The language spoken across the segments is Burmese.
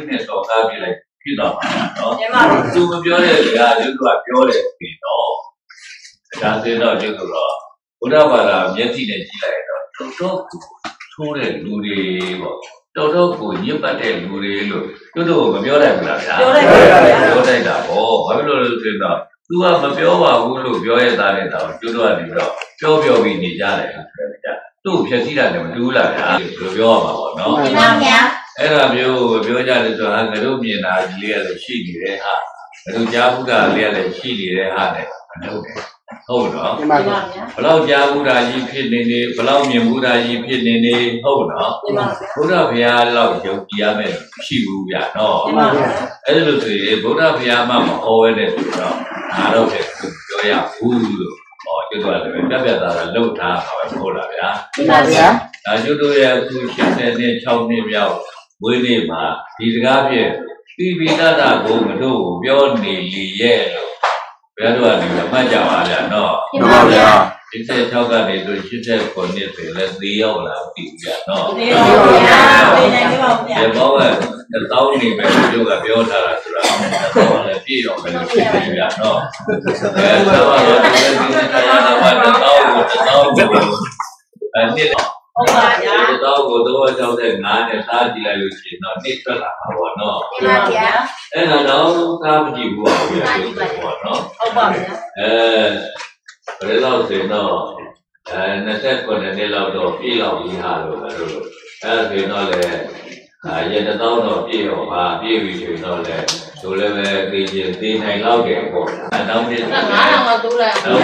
နဲ့တော့ကားပြလိုက်ဖြစ်တော့မှာနော်သူမပြောတဲ့စကားကျွတ်ကပြောတယ်ပြီးတော့ဒါဆိုတော့ကျွတ်ကတော့ဘုရားဘာသာမျက်စိနဲ့ကြည့်လိုက်တော့တော်တော်ထိုးတဲ့လူတွေပေါ့တော်တော်ကိုညစ်ပတ်တဲ့လူတွေလို့ကျွတ်တို့မပြောနိုင်ဘူးလားဗျာပြောလိုက်တာပေါ့ဘာဖြစ်လို့လဲဆိုတော့သူကမပြောပါဘူးလို့ပြောရတာနဲ့တော့ကျွတ်တို့ကနေတော့ပြောပြီးနေကြတယ်ဗျာသူ့ဖြည့်စည်းတာလည်းမတူဘူးလားဗျာလို့ပြောရမှာပေါ့နော်မှန်ပါဗျာအဲ့ဒါမျိုးပြောကြတယ်ဆိုတာငါတို့မြင်တာကြီးလေးလည်းရှိနေတဲ့ဟာငါတို့ကြားဘူးတာလေးလည်းရှိနေတဲ့ဟာနဲ့မလုပ်တယ်ဟုတ်နော်မှန်ပါဗျာဘလောက်ကြားဘူးတာကြီးဖြစ်နေနေဘလောက်မြင်ဘူးတာကြီးဖြစ်နေနေဟုတ်နော်မှန်ပါဘုရားဘုရားလောက်ယုံကြည်ရမယ်ရှိဘူးဗျာနော်မှန်ပါဗျာအဲ့လိုဆိုရင်ဘုရားဘုရားမှမဟောရဲတဲ့ဆိုတော့ငါတော့ပြောရဘူးလို့ကျွတ်တော့လည်းပြတ်သားတာလှုပ်ထားပါပဲဟုတ်လားဗျာမှန်ပါဗျာဒါကျွတ်တို့ရဲ့အခု80နဲ့6နှစ်မြောက်ဝိနည်းမှာဒီစကားဖြင့်ပိတာကိုမတို့ပြောနေလေရဲ့လို့ဘယ်တော့ကနေမှတ်ကြပါဗျာနော်မှန်ပါဗျာ86ကနေဆို89နှစ်ဆိုလည်းသေရောက်လာပြီဗျာနော်သေပါဗျာသေနိုင်ပါဗျာဒီဘောကတောင်းနေမယ်တို့ကပြောထားတာဆိုတာတော့လည်းပြည့်တော့မယ်လို့ဖြစ်နေဗျာနော်အဲဒါတော့ဒီတရားတော်မှာတောင်းကိုနှစ်ဟုတ်ပါဗျာတောင်းကိုတော့ကြောက်တဲ့ငါးနဲ့စားကြည့်လိုက်လို့ရှိရင်တော့နှစ်ထွက်လာပါဘောနော်ဟုတ်ပါဗျာအဲ့ဒါတော့စားမကြည့်ဘူးပါဗျာပေါ့နော်ဟုတ်ပါဗျာဘယ်လောက်ဆိုတော့29နှစ်လောက်တော့ပြည့်လောက်ပြီးဟာလို့အဲ့လိုအဲ့ဆိုတော့လေရတဲ့တော့ပြည့်ရောပါပြည့်ပြီဆိုတော့လေဆိုလည်းပဲသိချင်းသိနိုင်လောက်တယ်ပေါ့နောက်နေ့9000လောက်တိုးလိုက်အောင်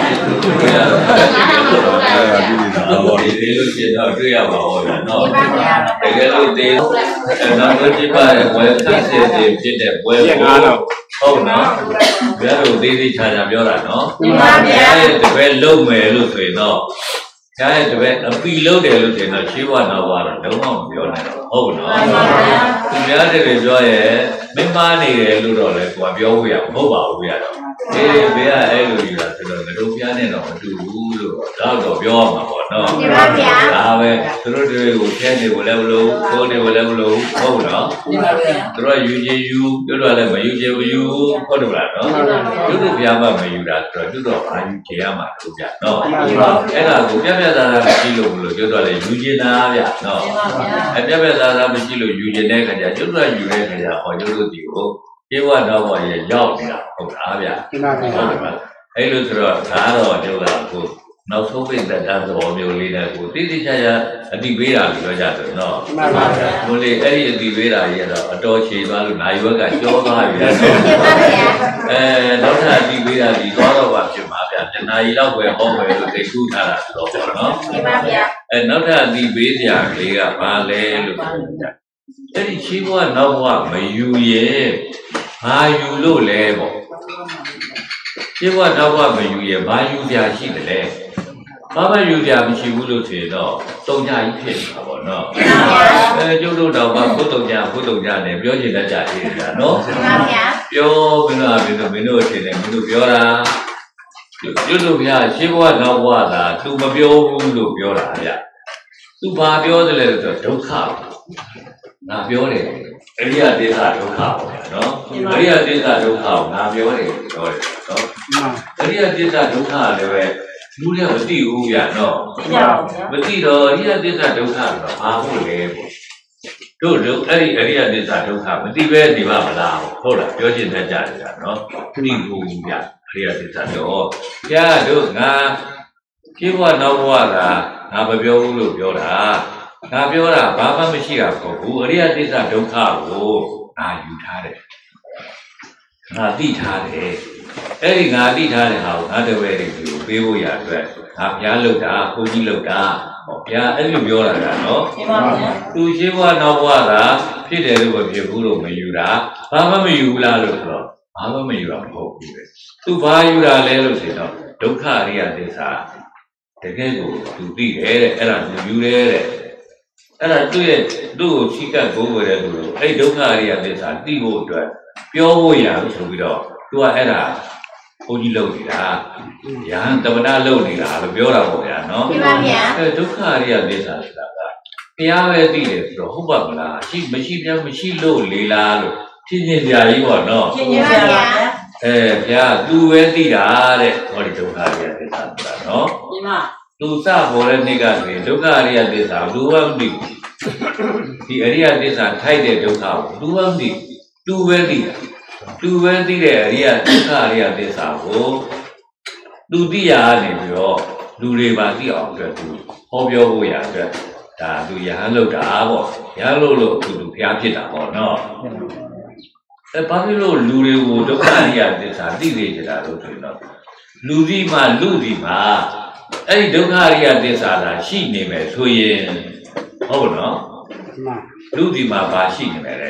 9000လောက်တိုးလိုက်ဒီလိုဖြစ်တော့တွေ့ရပါဦးနော်တကယ်လို့ဒီနောက်တော့ဒီပါဝယ်ဆက်စစ်ဖြစ်တဲ့ဝယ်ဟုတ်နော်ဘယ်လိုသေးချာချာပြောတာနော်မှန်ပါဗျာတပည့်လုံးမယ်လို့ဆိုရင်တော့ကျားရဲ့တပည့်အပီလုံးတယ်လို့ဆိုရင်တော့ရှင်းဝနောက်ပါတော့လုံးဝမပြောနိုင်တော့ဟုတ်နော်မှန်ပါဗျာသူများတကယ်ပြောရဲမင်းမားနေတယ်လို့တော့လည်းကိုယ်ပြောဖို့ရမဟုတ်ပါဘူးဗျာတော့ဘေးကအဲ့လိုယူတာဆိုတော့ငါတို့ပြားနဲ့တော့မတူဘူးလို့တော့ပြောရမှာပေါ့နော်မှန်ပါဗျာဒါပဲသူတို့တွေကိုကျဲနေကိုလည်းမလို့ကိုယ်တွေကိုလည်းမလို့ဟုတ်နော်မှန်ပါဗျာသူတို့ယူချင်ယူတို့တော့လည်းမယူချင်ဘူးယူဟုတ်တယ်လားနော်တို့ပြားမှမယူတာဆိုတော့တို့တော့ဘာယူချင်ရမှာတို့ဗျာနော်အဲ့ဒါကိုပြတ်သားမရှိလို့တို့တော့လည်းယူချင်တာဗျာနော်ပြတ်သားမရှိလို့ယူချင်တဲ့ခါကျတို့တော့ယူတဲ့ခါကျဟောတို့ဒီကိုကျေဝတော်ဘောရဲ့ရောက်နေတာဟုတ်လားဗျာဟုတ်ပါဗျာအဲ့လိုဆိုတော့ဒါတော့တို့ကကိုနောက်ဆုံးပိတ်သက်တာသဘောမျိုးလေးနဲ့ကိုတိတိကျကျအတိပေးတာလို့ပြောကြတယ်နော်မှန်ပါဗျာဘုလေအဲ့ဒီအတိပေးတာကြီးတော့အတော်ချေသွားလို့နိုင်ဝက်ကကြောသွားပြီလားမှန်ပါဗျာနောက်ထပ်အတိပေးတာဒီသွားတော့ပါဖြစ်မှာဗျာတနာရီလောက်ပဲဟောမယ်လို့သိထူးထားတာဆိုတော့ပေါ့နော်မှန်ပါဗျာနောက်ထပ်အတိပေးစရာလေးကဘာလဲလို့ပြောကြအဲ့ဒီချီးဘွားနောက်ဘွားမယူရဲ့ဘာယူလို့လဲပေါ့ချီးဘွားနောက်ဘွားမယူရဲ့ဘာယူပြရှိတယ်လဲဘာမှယူပြမရှိဘူးလို့ဆိုရင်တော့တုံကြကြီးဖြစ်နေတာပေါ့နော်ကျုပ်တို့တော့ဘုတုံကြနဲ့ပြောချင်တတ်ကြသေးတယ်နော်မှန်ပါဗျာပြောမင်းတို့အထင်နဲ့မင်းတို့ပြောတာကျုပ်တို့ဗျာချီးဘွားနောက်ဘွားသာသူမပြောဘူးလို့ပြောတာဗျသူဘာပြောတယ်လဲဆိုတော့ဒုက္ခငါပြောတယ်အရိယဒေသဒုက္ခပေါ့နော်အရိယဒေသဒုက္ခကိုငါပြောတယ်နော်အရိယဒေသဒုက္ခလည်းပဲလူတွေကမသိဘူးဗျာနော်မသိတော့အရိယဒေသဒုက္ခဆိုတာဘာဟုတ်လဲပေါ့တို့အဲ့ဒီအရိယဒေသဒုက္ခမသိပဲနေပါမလားဟုတ်လားပြောချင်တတ်ကြတယ်ဗျာနော်သိဘူးဗျာအရိယဒေသတော့ဗျာတို့ငါပြေဘဝနောက်ဘဝကငါမပြောဘူးလို့ပြောတာငါပြောတာဘာမှမရှိတာပေါ့ဘူးအရိယသစ္စာဒုက္ခကိုငါယူထားတယ်ငါသိထားတယ်အဲ့ဒီငါသိထားတဲ့ဟာကိုငါတပည့်တွေကိုပေးဖို့ရအတွက်ငါဘုရားလုပ်တာဘုန်းကြီးလုပ်တာဟောဘုရားအဲ့လိုပြောတာကနော်မှန်ပါဗျာသူရှိဘဝနောက်ဘဝကဖြစ်တယ်လို့ပဲဖြစ်ဘူးလို့မယူတာဘာမှမယူဘူးလားလို့ဆိုတော့ဘာမှမယူတာမဟုတ်ဘူးပဲသူဘာယူတာလဲလို့ဆိုတော့ဒုက္ခအရိယသစ္စာတကယ်ကိုသူသိတယ်တဲ့အဲ့ဒါသူယူတယ်တဲ့အဲ့ဒါသူ့ကိုချိကပ်ကိုးဝယ်တဲ့သူလို့အဲ့ဒုက္ခအရိယသစ္စာသိဖို့အတွက်ပြောဖို့ရလို့ဆိုပြီးတော့သူကအဲ့ဒါဘုန်းကြီးလုပ်နေတာရဟန်းတမနာလုပ်နေတာလို့ပြောတာပေါ့ဗျာနော်မှန်ပါဗျာအဲ့ဒုက္ခအရိယသစ္စာဆိုတာကတရားပဲသိတယ်ဆိုတော့ဟုတ်ပါမလားမရှိပြန်မရှိလို့လေလားလို့ဖြစ်နေကြကြီးပေါ့နော်ဖြစ်နေကြပါဗျာသူပဲသိတာတဲ့ဟောဒီဒုက္ခရိယသစ္စာဆိုတာနော်ဒီမှာသူစပေါ်တဲ့နေ့ကဆိုရင်ဒုက္ခရိယသစ္စာလူဝမသိဒီအရိယသစ္စာထိုက်တဲ့ဒုက္ခကိုလူဝမသိသူပဲသိတာသူပဲသိတဲ့အရိယဒုက္ခရိယသစ္စာကိုသူသိရနေပြီးတော့လူတွေပါသိအောင်အတွက်သူဟောပြောဖို့ရအတွက်ဒါသူရဟန်းလုပ်တာပေါ့ရဟန်းလို့သူဘုရားဖြစ်တာပေါ့နော်ဘာဖြစ်လို့လူတွေကိုဒုက္ခရိယသစ္စာသိနေကြတာလို့ဆိုရင်တော့လူစီမှာအဲ့ဒီဒုက္ခရိယသစ္စာသာရှိနေမယ်ဆိုရင်ဟုတ်နော်လူဒီမှာဘာရှိနေမယ်လဲ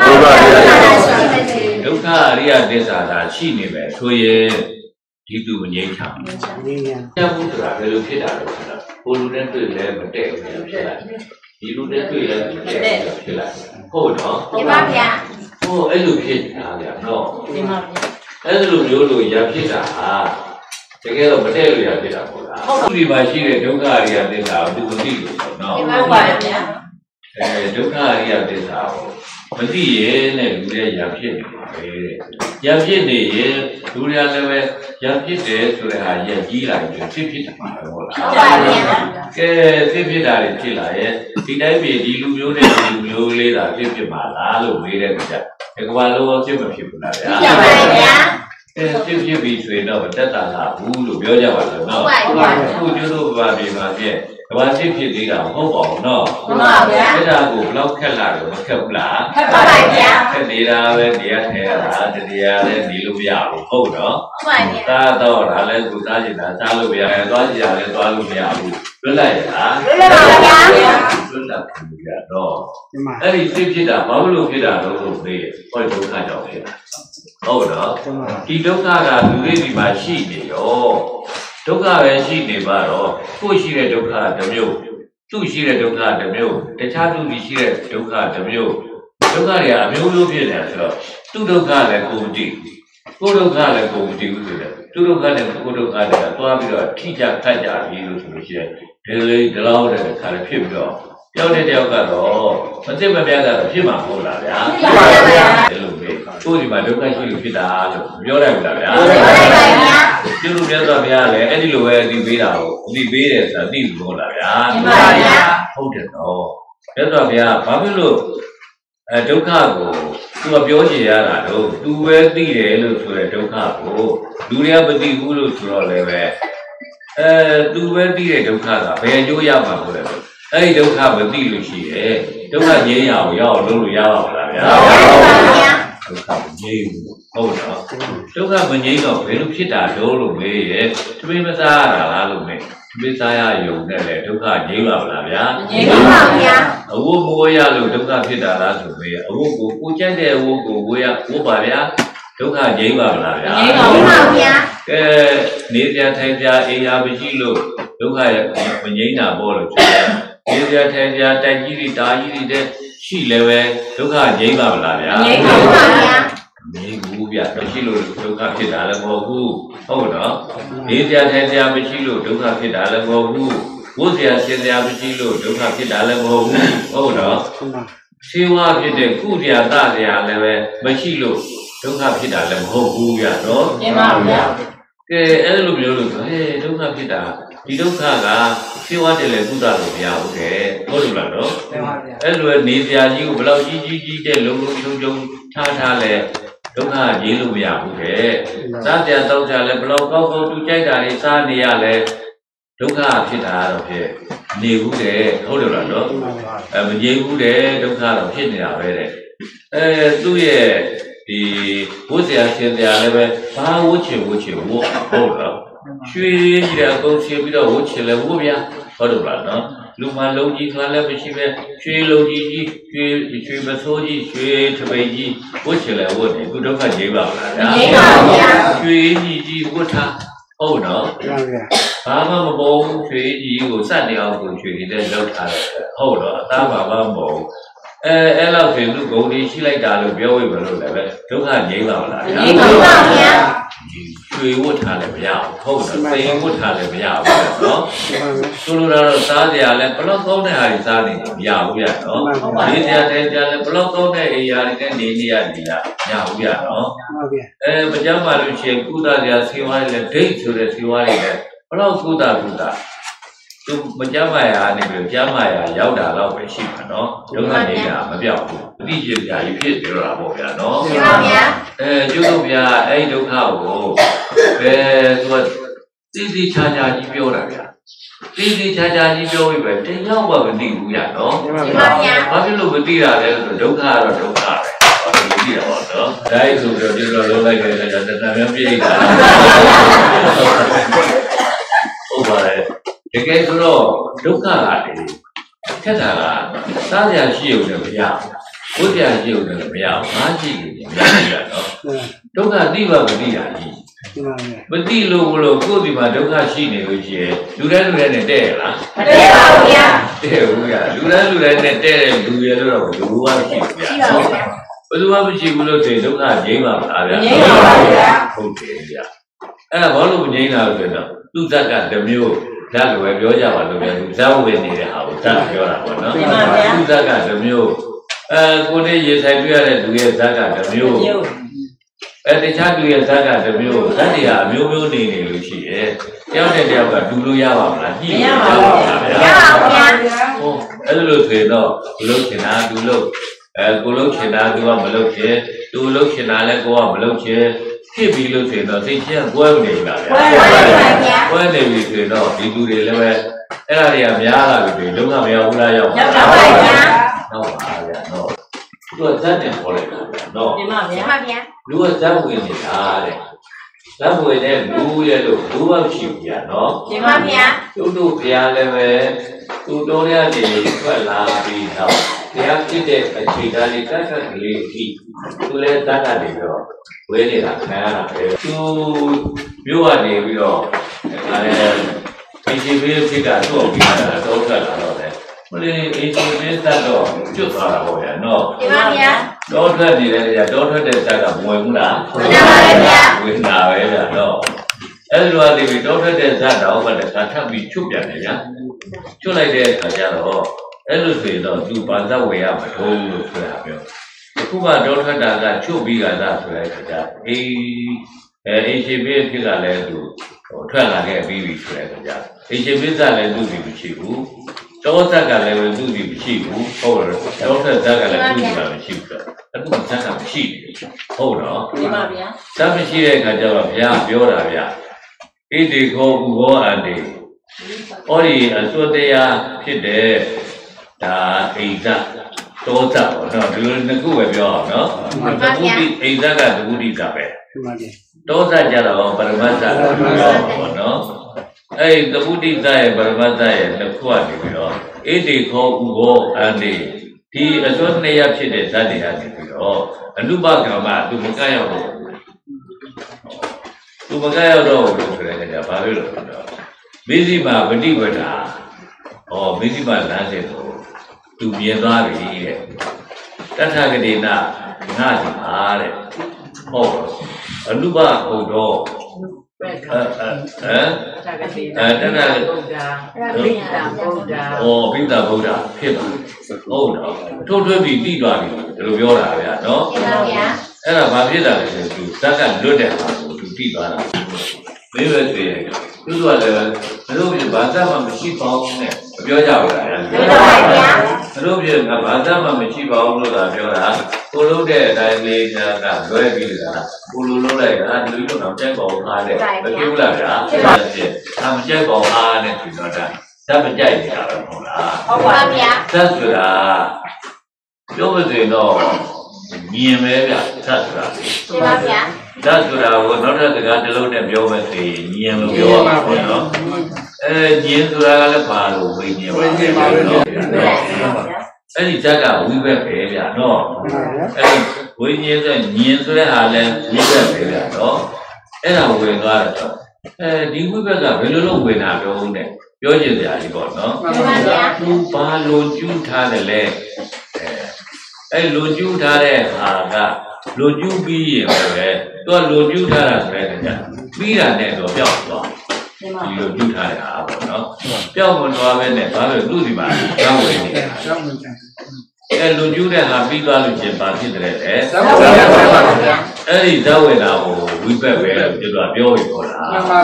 ဒုက္ခရိယသစ္စာသာရှိနေမယ်ဆိုရင်ဒီသူငြိမ်းချမ်းဘူးဆိုတာဘယ်လိုဖြစ်တာလဲဆိုတော့ကိုလူနဲ့တွေ့လဲမတည့်ဘူးဖြစ်လာဒီလူနဲ့တွေ့လဲမတည့်ဘူးဖြစ်လာဟုတ်နော်ဒီပါဗျာဟိုအဲ့လိုဖြစ်တာဗျာနော်ဒီပါဗျာအဲ့လိုမျိုးလို့ရဖြစ်တာဟာတကယ်တော့မတည့်လို့ရဖြစ်တာပေါ့လားသူဒီမှာရှိတဲ့ဒုက္ခရိယသစ္စာကိုသူမသိလို့ပေါ့နော်ဒီပါပါဗျာဒုက္ခရိယသစ္စာကိုမသိရဲ့နဲ့လူတွေရဖြစ်နေပါပဲရဖြစ်နေရင်လူတွေကလည်းပဲရဖြစ်တယ်ဆိုတဲ့ဟာရကြီးလာရင်ဖြစ်တာပါဟုတ်လားဟုတ်ပါဗျာကဲဖြစ်တာတွေဖြစ်လာရဲ့ဒီတိုင်းပြည်ဒီလူမျိုးနဲ့ဒီလူမျိုးလေးသာဖြစ်မှာလားလို့မေးတဲ့ကြဒီကဘာလို့ဖြစ်မဖြစ်ဘူးလားဗျာဖြစ်ပါဗျာဖြစ်ပြီးဆိုရင်တော့တက်တာလားဘူးလို့ပြောကြပါလို့နော်ဟုတ်ပါဗျာအခုကျတို့ဘာပြေမှာပြည့်ကဘာဖြစ်သေးတာမဟုတ်ပါဘူးနော်ဟုတ်ပါဗျာအဲ့ဒါကိုဘယ်လောက်ခက်လာတယ်မခက်ဘူးလားခက်ပါပါဗျာခက်နေတာပဲတရားထဲရတာတရားလည်းနေလို့မရဘူးဟုတ်နော်ဟုတ်ပါဗျာသားတော့ဒါလည်းကိုသားချင်တာစားလို့မရတယ်သွားချင်တာလည်းသွားလို့မရဘူးလွတ်လိုက်ရလားလွတ်လိုက်ပါဗျာလွတ်လိုက်ပြီတော့အဲ့ဒီဖြစ်တာဘာလို့ဖြစ်တာလို့မေးဟောဒုက္ခကြောင့်ဖြစ်တာဟုတ်နော်ဒီဒုက္ခကလူတွေဒီမှာရှိနေရောဒုက္ခပဲရှိနေပါတော့ကိုရှိတဲ့ဒုက္ခတစ်မျိုးသူ့ရှိတဲ့ဒုက္ခတစ်မျိုးတခြားသူရှိတဲ့ဒုက္ခတစ်မျိုးဒုက္ခတွေကအမျိုးမျိုးဖြစ်နေဆိုတော့သူ့ဒုက္ခလည်းကိုယ်မသိကိုယ်ဒုက္ခလည်းကိုယ်မသိဘူးဆိုတော့သူ့ဒုက္ခနဲ့ကိုယ်ဒုက္ခတွေကသွားပြီးတော့ထိကြခတ်ကြပြီးလို့ဆိုလို့ရှိရင်ဒီလောက်တဲ့ခါလည်းဖြစ်ပြီးတော့တယောက်နဲ့တယောက်ကတော့မသိမပြတ်ကတော့ဖြစ်မှာမဟုတ်လားဗျာဖြစ်ပါဗျာအဲ့လိုပဲကိုယ်ဒီမှာဒုက္ခရှိလို့ဖြစ်တာလို့ပြောလိုက်ဘူးလားဗျာပြောလိုက်ပါဗျာကျုပ်တို့မြတ်စွာဘုရားလည်းအဲ့ဒီလိုပဲသိပေးတာကိုသိပေးတယ်ဆိုတာသိလို့ဟုတ်လားဗျာမှန်ပါဗျာဟုတ်တယ်နော်မြတ်စွာဘုရားဘာဖြစ်လို့ဒုက္ခကိုသူကပြောချင်ရတာတော့သူပဲသိတယ်လို့ဆိုတဲ့ဒုက္ခကိုလူတွေကမသိဘူးလို့ဆိုတော့လည်းပဲသူပဲသိတဲ့ဒုက္ခကဘယ်အကျိုးရမှာလဲအဲ့ဒီဒုက္ခမသိလို့ရှိတယ်ဒုက္ခငြိမ်းရအောင်ရအောင်လုပ်လို့ရပါမလားဗျာဒုက္ခမငြိမ်းဘူးဟုတ်တော့ဒုက္ခမငြိမ်းတော့ဘယ်လိုဖြစ်တာလို့မေးရဲ့သမီးမစားရတာလားလို့မေးသမီးစားရယုံနဲ့လေဒုက္ခငြိမ်းပါမလားဗျာငြိမ်းပါဗျာအဝတ်မဝရလို့ဒုက္ခဖြစ်တာလားဆိုမေးအဝတ်ကိုကြိုက်တဲ့အဝတ်ကိုဝပါဗျာဒုက္ခငြိမ်းပါမလားဗျာငြိမ်းပါဗျာကဲနေပြထိုင်ပြအိမ်ရာမရှိလို့ဒုက္ခရမငြိမ်းတာပေါ့လို့ပြောတယ်ဒီပြထိုင်ပြတိုက်ကြီးတွေတာကြီးတွေတဲ့ရှိလည်းပဲဒုက္ခငြိမ်းပါမလားဗျာငြိမ်းပါဗျာငြိမ်းဘူးဗျာမရှိလို့ဒုက္ခဖြစ်တာလည်းမဟုတ်ဘူးဟုတ်နော်ဒီပြထိုင်ပြမရှိလို့ဒုက္ခဖြစ်တာလည်းမဟုတ်ဘူးဝိဇ္ဇာရှင်ပြမရှိလို့ဒုက္ခဖြစ်တာလည်းမဟုတ်ဘူးဟုတ်နော်ရှိဝါဖြစ်တဲ့ကုသရာတရာလည်းပဲမရှိလို့ဒုက္ခဖြစ်တာလည်းမဟုတ်ဘူးဗျာနော်မှန်ပါဗျာကဲအဲ့လိုမျိုးလို့ဆိုဒုက္ခဖြစ်တာဒီဒုက္ခကဖြေဝတယ်လေကုသလို့မရဘူးတဲ့ဟုတ်လို့လားနော်အဲ့လိုနေပြာကြီးကိုဘယ်လောက်ကြီးတဲ့လုံချုံထားလဲဒုက္ခရေးလို့မရဘူးတဲ့စားကြတောက်ကြလဲဘယ်လောက်ကောက်သူကြိုက်တာတွေစားနေရလဲဒုက္ခဖြစ်တာတော့ဖြစ်နေဘူးတဲ့ဟုတ်လို့လားနော်မငြိမ်းဘူးတဲ့ဒုက္ခတော့ဖြစ်နေတာပဲတဲ့သူ့ရဲ့ဒီဝိဇ္ဇာရှင်တရားလည်းပဲဘာဝှချင်ဟုတ်လားရွှေကြီးတဲ့အကုန်ချပြီးတော့ဝှချင်လဲဝှဗျာဟုတ်လို့လားနော်လူမလုံးကြီးကလည်းမရှိပဲရွှေလုံးကြီးရွှေမဆိုးကြီးရွှေထပိတ်ကြီးဝှချင်လဲဝှတယ်ခုဒုက္ခငြိမ်းပါမလားငြိမ်းပါဗျာရွှေကြီးဝှထားဟုတ်နော်ဘာမှမပေါ်ဘူးရွှေကြီးကိုစတဲ့အောင်ကိုရွှေကြီးတဲ့လောက်ထားတယ်ဟုတ်တော့အသားဘာမှမပေါ်ဘူးအဲ့လောက်ဆိုလူကုန်ကြီးရှိလိုက်တာလို့ပြောဝိမလို့လည်းပဲဒုက္ခငြိမ်းပါမလားငြိမ်းပါဗျာရွှေဝတ်ထားလည်းမရဘူးဟုတ်တယ်သေဝတ်ထားလည်းမရဘူးနော်ဆိုလိုတာတော့စားကြရလဲဘလောက်ကောင်းတဲ့ဟာတွေစားနေမရဘူးဗျနော်ဒီတရားတဲ့ကြလဲဘလောက်ကောင်းတဲ့အိယာတွေနဲ့နေရနေရမရဘူးဗျနော်မကြမ်းပါလို့ရှိရင်ကုသကြဆေးဝါးတွေလည်းဒိတ်ဆိုတဲ့ဆေးဝါးတွေလည်းဘလောက်ကုသသူမကြမ်းပါရနေပြီးကြမ်းပါရရောက်တာတော့ပဲရှိမှာနော်ဒုက္ခနေတာမပြောက်ဘူးအတိအကျကြီးဖြစ်ပြောတာပေါ့ဗျာနော်မှန်ပါဗျာကျုပ်တို့ဗျာအဲ့ဒုက္ခကိုသူကသိချာချာကြီးပြောတာဗျာသိချာချာကြီးပြောပြီးပဲတင်ရောက်မှမသိဘူးဗျာနော်မှန်ပါဗျာဘာဖြစ်လို့မသိတာလဲဆိုဒုက္ခကတော့ဒုက္ခပဲဘာလို့သိတာပေါ့နော်ဒါဆိုတော့ဒီလိုလုံးလိုက်ကြတယ်တဏှာမျိုးပြိတာဟုတ်ပါတယ်တကယ်ဆိုတော့ဒုက္ခကလေထက်တာကစားရရှိရုံနဲ့မရဘူးဝိတ္တရားရှိရုံနဲ့မရဘူးငါရှိနေတယ်မရဘူးနော်ဒုက္ခသိပါမသိတာကြီးမသိလို့ကိုယ်ဒီမှာဒုက္ခရှိနေလို့ရှိရင်လူတိုင်းနဲ့တဲ့ရလားမတဲ့ပါဘူးဗျာတဲ့ဘူးဗျာလူတိုင်းနဲ့တဲ့တဲ့လူရလို့တော့ဘယ်လိုမှမရှိဘူးဗျာဘယ်လိုမှမရှိဘူးလို့ဆိုဒုက္ခငြိမ်းပါမလားဗျာငြိမ်းပါပါဗျာဟုတ်တယ်ဗျာအဲ့ဒါဘာလို့မငြိမ်းတာလဲဆိုတော့သူဇက်ကတစ်မျိုးဓာတ်လိုပဲပြောကြပါလို့ဗျာသူဇက်ဝင်နေတဲ့ဟာကိုဓာတ်ပြောတာပေါ့နော်သူဇက်ကတစ်မျိုးကိုယ်နဲ့ရေဆိုင်တွေ့ရတဲ့လူရဲ့ဇက်ကတစ်မျိုးတခြားလူရဲ့ဇက်ကတစ်မျိုးဇက်တွေကအမျိုးမျိုးနေလို့ရှိရဲ့တယောက်နဲ့တယောက်ကဒူလို့ရပါမလားညှိလို့ရပါမလားဗျာရပါဗျာဟောအဲ့လိုဆိုရင်တော့ဒူလို့ချင်တာဒူလို့ကိုလို့ချင်တာသူကမလုပ်ချင်သူလုပ်ချင်တာလည်းကိုကမလုပ်ချင်ဖြစ်ပြီးလို့ဆိုရင်တော့သိချင်းကွဲနေပြီလားဗျာကွဲနေပြီဆိုရင်တော့ဒီလူတွေလည်းပဲအဲ့ဒါတွေကများလာပြီဒုက္ခမရောက်ဘူးလားရောက်ပါဗျာဟုတ်ပါဗျာနော်သူကဇက်တင်ပေါ်လိုက်တာနော်မှန်ပါဗျာလူကဇက်ဝင်နေတာတဲ့ဇက်ဝင်တဲ့လူရဲ့လို့လူကရှိပြီဗျာနော်မှန်ပါဗျာတို့ဘုရားလည်းပဲသူတော်ရတဲ့ထွက်လာပြီးတော့တရားဖြစ်တဲ့အချိန်တိုင်းကတ်ကလေးအထိသူလည်းတတ်တာနေတော့ဝဲနေတာခံရတာပဲသူမြို့ကနေပြီးတော့ဒါလည်းအချိန်ပေးဖြစ်တာတော့ပြီးတာတော့ထွက်လာတော့တယ်မလေးအချိန်ပေးတတ်တော့ကျွတ်သွားတာပေါ့ဗျာနော်မှန်ပါဗျာတော့ထွက်နေတဲ့နေရာတော့ထွက်တဲ့တက်ကမဝင်ဘူးလားမှန်ပါဗျာဝင်တာပဲဗျာနော်အဲ့လိုအသေးတော့ထွက်တဲ့ဇက်တော့ဘာတခါထပ်ပြီးချုပ်ပြန်တယ်ဗျာချုပ်လိုက်တဲ့အခါကျတော့အဲ့လိုဆိုရင်တော့သူဘာသာဝေရမထုံးလို့ဆိုတာပြောအခုမှတော့ထွက်တာကချုပ်ပြီးတာဆိုတဲ့အခါကျအေးရှင်ဘေးဖြစ်လာလဲသူထွက်လာခဲ့ပြီးပြီဆိုတဲ့အခါကျရှင်ဘေးကလည်းသူ့စီမရှိဘူးတောသက်ကလည်းသူ့စီမရှိဘူးဟုတ်တယ်တောသက်သက်ကလည်းသူ့စီမရှိဘူးဆိုအခုဇက်ကမရှိဘူးဟုတ်တော့မှန်ပါဗျာဇက်မရှိတဲ့အခါကျတော့ဘုရားပြောတာဗျာဣတိခောဥဘောအန္တိဟောဒီအစွတ်တရားဖြစ်တဲ့ဒါအိဇတ်တောဇတ်ပေါ့နော်ဒီလိုနှစ်ခုပဲပြောအောင်နော်တခုတိအိဇတ်ကတခုတိဇတ်ပဲတောဇတ်ကြတော့ပရမတ်ဇတ်ပေါ့နော်အဲ့တခုတိဇတ်ရဲ့ပရမတ်ဇတ်ရဲ့နှစ်ခုကနေပြီးတော့ဣတိခောဥဘောအန္တိဒီအစွတ်နှစ်ရဖြစ်တဲ့ဇတ်တွေကနေပြီးတော့အနုပကမ္မသူမကရောက်တော့သူမကရောက်တော့ဘူးဆိုတဲ့အခါကျဘာလို့လဲဆိုတော့မိစိမာပฏิဝဒ္ဓမိစိမာလမ်းစဉ်ကိုသူမြင်သွားပြီတဲ့တထာဂတိနာငါ့စီပါတဲ့ဟုတ်အနုပဟုတ်တော့တထာဂတိနာဗုဒ္ဓဘိဒ္ဓဗုဒ္ဓဖြစ်ပါဟုတ်တော့ထိုးထွင်းပြီးတိသွားပြီဒီလိုပြောတာဗျာနော်မှန်ပါဗျာအဲ့ဒါဘာဖြစ်တာလဲဆိုသူဇက်ကလွတ်တဲ့ဟာကိုသူတိသွားတာမေးပဲတွေ့တယ်သူကလည်းဘယ်လိုဖြစ်ဘာသာမှမရှိပါဘူးနဲ့ပြောကြပါလားမှန်ပါဗျာဘယ်လိုဖြစ်ဘာသာမှမရှိပါဘူးလို့သာပြောတာကိုလုံးတဲ့အတိုင်းလေးကလွဲပြီးတာကိုလိုလုံးလိုက်တာဒီလိုတော့ကြိုက်ပါဦးအားနဲ့မပြောဘူးလားဗျာအဲ့ဒါဖြစ်အမကြိုက်ပါဦးအားနဲ့ပြီးတော့ဒါဇက်မကြိုက်နေတာပဲဟုတ်လားဟုတ်ပါဗျာဇက်ဆိုတာပြောမစင်တော့မြင်ပဲဗျဇက်ဆိုတာမှန်ပါဗျာဇက်ဆိုတာကိုနောက်ထပ်စကားတစ်လုံးနဲ့ပြောမယ်ဆိုရင်မြင်လို့ပြောရမှာပေါ့နော်ညင်ဆိုတာကလည်းပါလို့ဝိညာဉ်ပါပဲနော်အဲ့ဒီဇက်ကဝိဘက်ပဲဗျာနော်အဲ့ဒီဝိညာဉ်ဆိုညင်ဆိုတဲ့ဟာလည်းဝိဘက်ပဲဗျာနော်အဲ့ဒါဝင်သွားတော့ဒီဝိဘက်ကဘယ်လိုလုပ်ဝင်တာပြောဦးနဲ့ပြောချင်စရာကြီးပေါ့နော်မှန်ပါဗျာသူဘာလို့ကျူးထားတယ်လဲအဲ့လိုကျူးထားတဲ့ဟာကလိုကျူးပြီးရင်လည်းသူကလိုကျူးထားတာဆိုတဲ့အခါကျပြီးတာနဲ့တော့ပြောက်သွားဒီလိုကျူးထားတာပေါ့နော်ပြောက်မသွားပဲနဲ့ဘာလို့သူ့ဒီမှာကြောက်ဝင်နေတာလူကျူးတဲ့ဟာပြီးသွားလို့ရှင်ဘာဖြစ်တယ်လဲအဲ့ဒီဇဝေနာကိုဝိပက်ပဲလို့ပြောပြီးခေါ်တာ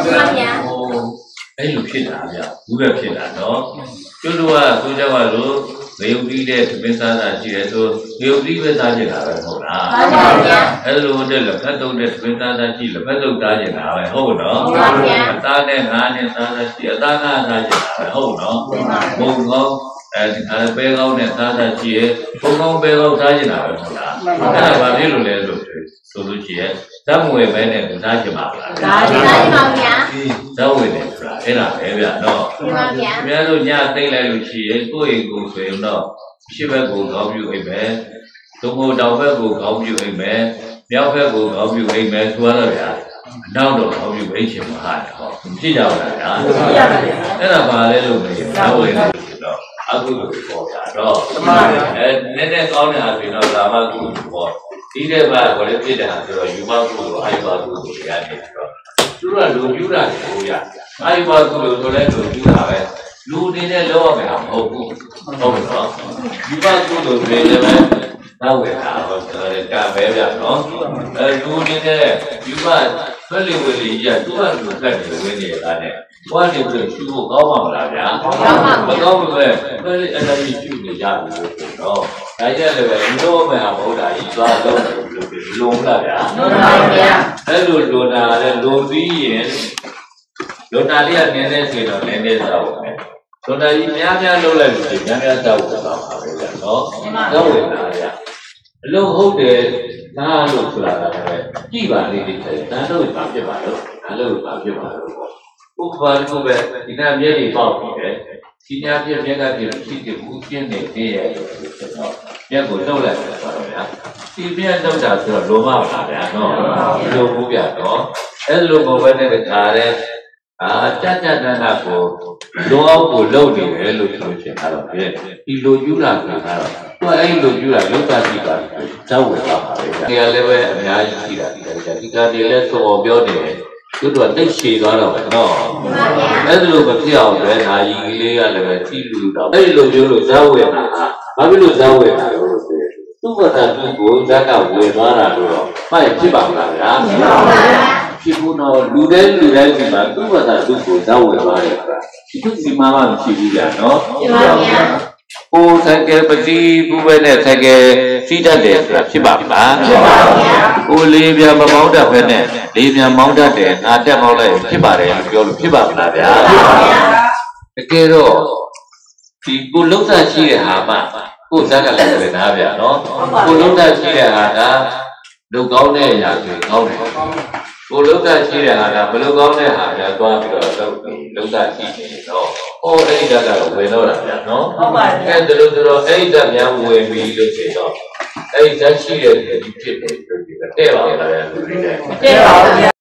အဲ့လိုဖြစ်တာဗျဝိပက်ဖြစ်တာနော်ကျွတ်တို့ကဆိုကြပါလို့ငရုတ်ပြီးတဲ့သမင်းစားတာရှိတယ်ဆိုငရုတ်ပြီးပဲစားကြတာပဲဟုတ်လားဟုတ်ပါဗျာအဲ့လိုတဲ့လက်ဖက်တုပ်တဲ့သမင်းစားတာရှိလက်ဖက်တုပ်စားကြတာပဲဟုတ်နော်ဟုတ်ပါဗျာအသားနဲ့ငါးနဲ့စားတာရှိအသားငါးစားကြတာပဲဟုတ်နော်ဘုံကောင်းပဲကောင်းနဲ့စားတာရှိရဲ့ဘုံကောင်းပဲကောင်းစားကြတာပဲဟုတ်လားအဲ့ဒါဘာဖြစ်လို့လဲဆိုလို့ရှိရဲ့ဇတ်မွေပဲနဲ့စားကြပါလားစားကြပါဗျာဇတ်ဝေနဲ့ဆိုတာအဲ့ဒါပဲဗျာနော်မှန်ပါဗျာခင်ဗျားတို့ညသိမ့်လိုက်လို့ရှိရဲ့ကိုယ့်အိမ်ကိုဆိုရင်တော့ရှစ်ဘက်ကိုကောင်းပြုအိမ်မယ်သုံးဖို့တောင်ဘက်ကိုကောင်းပြုအိမ်မယ်မြောက်ဘက်ကိုကောင်းပြုအိမ်မယ်ဆိုတော့ဗျာနောက်တော့ကောင်းပြုအိမ်ချင်မှာဟာဟောဖြစ်ကြပါလားဗျာဖြစ်ကြပါဗျာအဲ့ဒါပါလဲလို့ပြောဇတ်ဝေနဲ့ဆိုတော့အခုလိုပေါ်တာတော့မှန်ပါဗျာနည်းနည်းကောင်းတဲ့အားဖြင့်တော့ဒါမှကုသိုလ်ပေါ်ဒီတဲ့ဘက်ကိုလည်းပြည့်တယ်ဆိုတော့ယူမကုသိုလ်အာယုဘကုသိုလ်ရတယ်ဆိုတော့သူကလူကျူးတာကိုရအာယုဘကုသိုလ်ဆိုလည်းလူကျူးတာပဲလူတွေနဲ့လောက်ရမှာမဟုတ်ဘူးဟုတ်နော်ယူမကုသိုလ်တွေလည်းပဲနောက်ဝယ်တာတော့ကာပဲဗျာနော်လူတွေနဲ့ယူမဖက်လီဝေလီရသူကလူဖက်တယ်ဝင်နေတာနဲ့ဘာနေလို့ရှုဖို့ကောင်းပါမလားဗျာမကောင်းဘူးပဲဖက်လီအတိုင်းရှုနေကြပြီလို့တော့ဒါကြလည်းပဲလို့မဲ့ဟာဘုရားကြီးသွားတော့လုံးလားဗျာလုံးပါဗျာအဲ့လိုလွန်တာလည်းလွန်ပြီးရင်လွန်တာလေးကနည်းနည်းဆိုတော့နည်းနည်းသာဟုတ်ပဲလွန်တာကြီးများများလုပ်လိုက်လို့များများသာဟုတ်တော့ပါပဲဗျာနော်တော့ဝင်တာဗျာအလုံးဟုတ်တယ်ဒါလို့ဆိုတာကလည်းကြည့်ပါလိမ့်မယ်ဒါတော့ဘာဖြစ်ပါလို့ဒါလို့ဘာဖြစ်ပါလို့ဥပမာတစ်ခုပဲဒီနာမျက်ရည်ပေါက်နေတယ်ဒီနာပြည့်မျက်ကပြည့်ရှိတယ်ဘူးပြင်းနေသေးရဲ့ဆိုတော့မျက်ကိုလှုပ်လိုက်တယ်ဆိုတော့ဗျာဒီမျက်လှုပ်တာဆိုတော့လိုမပါဗျာနော်လိုဘူးဗျာနော်အဲ့လိုဘဝနဲ့တခါတဲ့ကြကြတန်းတာကိုလိုအောင်ကိုလှုပ်နေတယ်လို့ဆိုချင်တာတော့ပြည့်ဒီလိုယူလာတာကတော့သူအဲ့လိုယူလာလောက်တာရှိတာဇောက်ဝင်ပါပါပဲဗျာဒီကလည်းပဲအများကြီးရှိတာဒီကနေ့လည်းသုံးပြောနေတယ်သူတို့ကတိတ်ရှည်သွားတော့ပဲနော်အဲ့ဒီလိုမဖြစ်အောင်ပဲနာယီကလေးကလည်းပဲကြည့်လို့တော့အဲ့ဒီလိုမျိုးလို့ဇောက်ဝင်တာဘာဖြစ်လို့ဇောက်ဝင်တာလို့ဆိုရင်သူ့ဘာသာသူ့ကိုဇက်ကဝင်သွားတာလို့တော့မှတ်ဖြစ်ပါမလားဗျာဖြစ်ဘူးတော့လူတိုင်းဒီမှာသူ့ဘာသာသူ့ကိုဇောက်ဝင်သွားတယ်ဆိုတာသူ့စီမမှမရှိဘူးဗျာနော်ဖြစ်ပါဗျာကိုယ်ဆိုင်ကယ်ပတိဘူးပဲနဲ့ဆိုင်ကယ်စီးတတ်တယ်ဆိုတာဖြစ်ပါမလားဖြစ်ပါဗျာကိုယ်လေးပြမမောင်းတတ်ပဲနဲ့လေးပြမောင်းတတ်တယ်ငါတက်မောင်းလိုက်ဖြစ်ပါတယ်လို့ပြောလို့ဖြစ်ပါမလားဗျာဖြစ်ပါဗျာတကယ်တော့ဒီကိုလုံးသားရှိတဲ့ဟာမှကိုယ်ဇက်ကလည်းပဲနားဗျာနော်ကိုလုံးသားရှိတဲ့ဟာကလူကောင်းတဲ့အရာတွေကောင်းတယ်ကိုလုံးသားရှိတဲ့ဟာကဘလို့ကောင်းတဲ့ဟာများသွားပြီးတော့လုံးသားရှိနေတော့အဲ့ဒီဓာတ်ကတော့ဝင်တော့တာဗျာနော်ဟုတ်ပါတယ်အဲ့ဒါလို့ဆိုတော့အဲ့ဒီဓာတ်များဝင်ပြီးလို့ဆိုတော့အဲ့ဒီဓာတ်ရှိတဲ့ဒီဖြစ်တယ်တဲ့ပါလားဗျာလူတွေတဲ့ပါဘူး